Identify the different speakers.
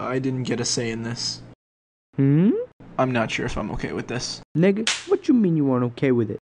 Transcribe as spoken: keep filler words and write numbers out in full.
Speaker 1: I didn't get a say in this.
Speaker 2: Hmm?
Speaker 1: I'm not sure if I'm okay with this.
Speaker 2: Nigga, what you mean you weren't okay with it?